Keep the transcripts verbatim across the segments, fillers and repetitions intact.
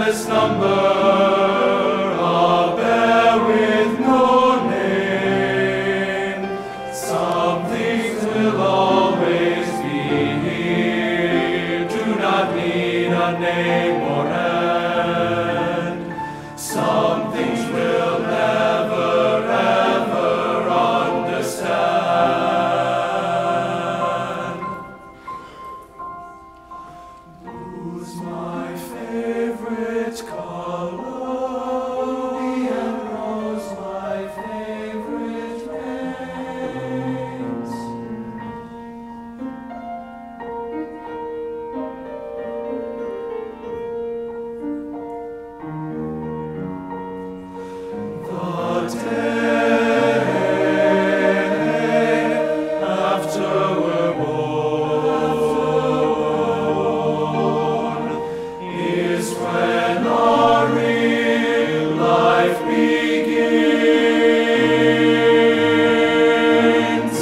endless number, a bear with no name. Some things will always be here, do not need a name or end. Some things will never, ever understand. Blue's my favorite color, and rose my favorite rains. The day after we're born is when our real life begins.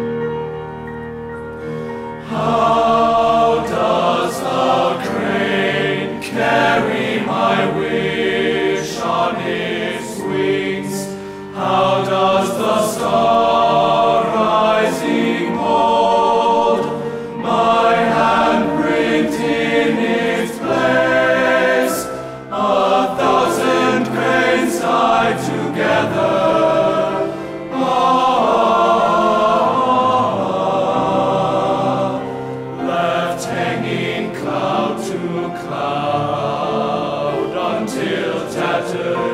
How does the crane carry my wish on its wings? How does the star rising hold my handprint in its place? A thousand cranes tied together, ah, left hanging cloud to cloud until tattered